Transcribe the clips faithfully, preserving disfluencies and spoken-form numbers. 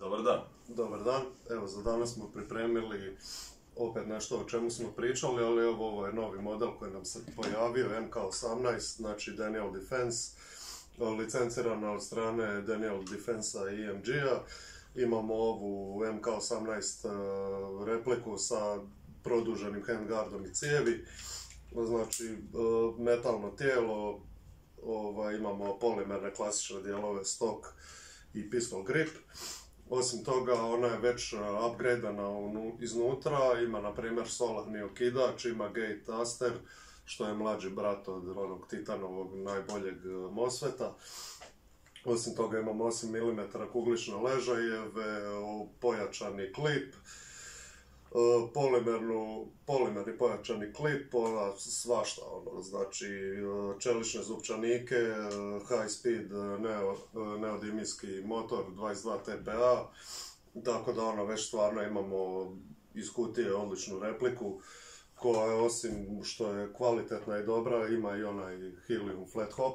Dobar dan. Dobar dan. Evo, za danas smo pripremili opet nešto o čemu smo pričali, ali evo, ovo je novi model koji nam se pojavio, M K osamnaest, znači Daniel Defense, licencirana od strane Daniel Defense-a i E M G-a. Imamo ovu M K osamnaest repliku sa produženim handguardom i cijevi, znači metalno tijelo, ovaj, imamo polimerne klasične dijelove, stok i pistol grip. Osim toga, ona je već upgradeana iznutra, ima na primjer solarni okidač, ima gate aster, što je mlađi brat od onog Titanovog najboljeg MOSFETA. Osim toga imamo osam milimetara kuglične ležajeve, pojačani klip, polimernu, polimerni pojačani klip, ona svašta, ono, znači čelične zupčanike, high speed neo, neodimijski motor dvadeset dva T P A, tako da ono već stvarno imamo iz kutije odličnu repliku koja osim što je kvalitetna i dobra ima i onaj helium flat hop.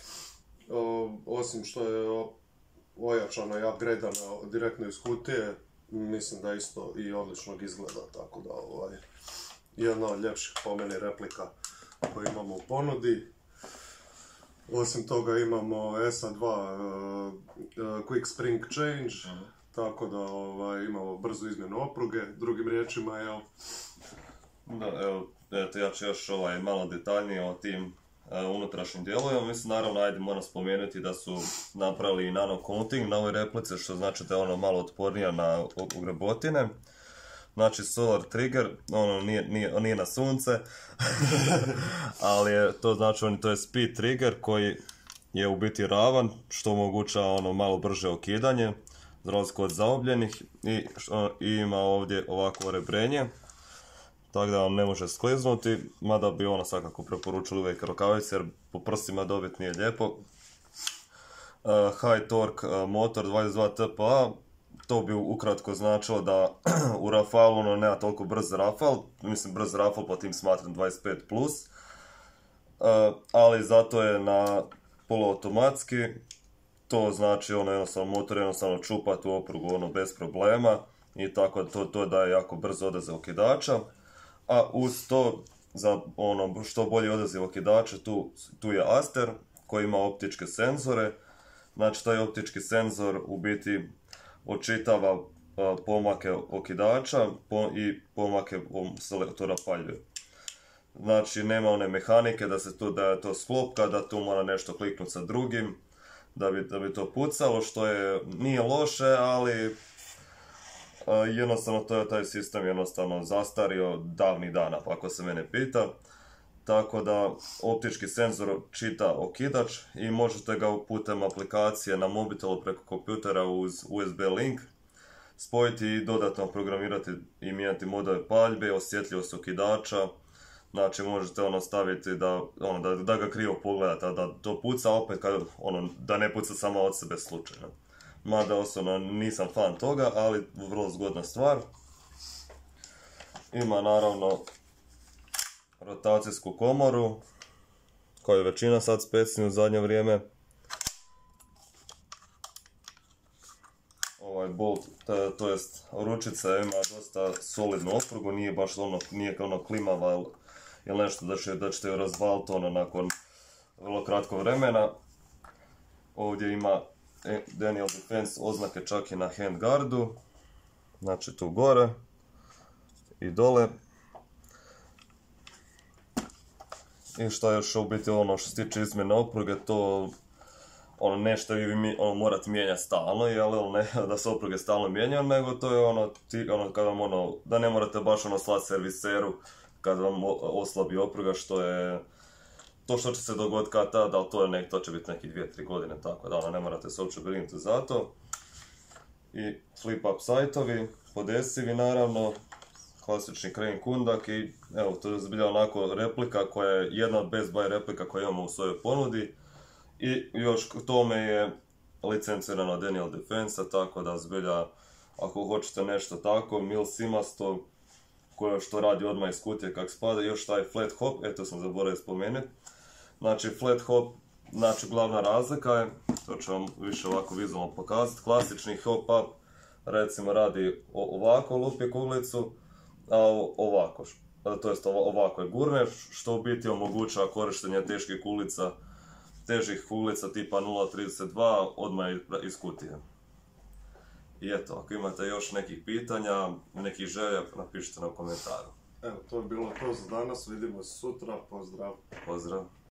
Osim što je ojačana i upgradeana direktno iz kutije, mislim da isto i odličnog izgleda, tako da ovaj, jedna od ljepših po meni replika koju imamo u ponudi. Osim toga imamo S A dva uh, uh, Quick Spring Change, uh-huh. Tako da ovaj, imamo brzu izmjenu opruge, drugim riječima, jel? Da, evo, eto, ja ću još ovaj, malo detaljnije o tim uh, unutrašnjim dijelovima. Mislim, naravno, ajde, moram spomenuti da su napravili nano coating na ovoj replici, što znači da je ono malo otpornija na ugrebotine. Znači, solar trigger, ono nije, nije, nije na sunce, ali je, to znači on, to je speed trigger koji je u biti ravan, što omogućava ono malo brže okidanje, za razliku od zaobljenih, i, i ima ovdje ovako rebrenje, tako da on ne može skliznuti, mada bi ono svakako preporučili uvijek rukavice jer po prstima dobiti nije lijepo. Uh, high torque uh, motor dvadeset dva T P A, to bi ukratko značilo da u Rafalu ono nema toliko brz Rafal, mislim brz Rafal po tim smatram dvadeset pet plus, uh, ali zato je na poluautomatski, to znači ono jednostavno motor jednostavno čupa tu oprugu ono bez problema i tako to, to daje jako brz odaziv okidača. A uz to, za ono što bolji odaziv okidača, tu, tu je Aster koji ima optičke senzore. Znači taj optički senzor u biti očitava uh, pomake okidača po, i pomake selektora paljbe. Znači nema one mehanike da se to, da je to sklopka, da tu mora nešto kliknuti sa drugim, da bi, da bi to pucalo, što je, nije loše, ali Uh, jednostavno to je taj sistem jednostavno zastario davnih dana, pa ako se mene pita. Tako da optički senzor čita okidač i možete ga putem aplikacije na mobitelu preko kompjutera uz U S B link spojiti i dodatno programirati i mijenjati modove paljbe, osjetljivost okidača. Znači možete ono staviti da, ono, da, da ga krivo pogledate, da to puca opet kad, ono, da ne puca samo od sebe slučajno. Mada osobno nisam fan toga, ali vrlo zgodna stvar. Ima naravno rotacijsku komoru, koju je većina sad specni u zadnje vrijeme. Ovaj bolt, to jest ručica ima dosta solidnu oprugu, nije baš ono, nije kao ono klimava ili nešto da, će, da ćete ju razvaliti ono nakon vrlo kratkog vremena. Ovdje ima Daniel Defense oznake čak i na handguardu, znači tu gore i dole. I što još u biti ono što se tiče izmjene opruge, to ono nešto vi mi, ono, morate mijenjati stalno, jel, ne da se opruge stalno mijenjaju, nego to je ono, ti, ono, kad vam ono, da ne morate baš ono slati serviseru kad vam oslabi opruga, što je to što će se dogoditi kad tada, ali to, je nek, to će biti neki dvije tri godine, tako da ono, ne morate se uopće brinuti za to. I flip-up sajtovi, podesivi naravno, klasični crane kundak i evo, to je zbilja onako replika koja je jedna od best buy replika koju imamo u svojoj ponudi. I još k tome je licencirano Daniel Defense, tako da zbilja, ako hoćete nešto tako, mil simasto, koje što radi odmah iz kutije kak spada, još taj flat hop, eto sam zaboravio spomenuti. Znači flat hop, znači glavna razlika je, to ću vam više ovako vizualno pokazati, klasični hop up recimo radi ovako lupi kuglicu, a ovako, to jest ovako je gurneš, što u biti omogućava korištenje teških kuglica, težih kuglica tipa nula trideset dva odmah iz kutije. I eto, ako imate još nekih pitanja, nekih želja, napišite na komentaru. Evo, to je bilo to za danas, vidimo se sutra, pozdrav! Pozdrav!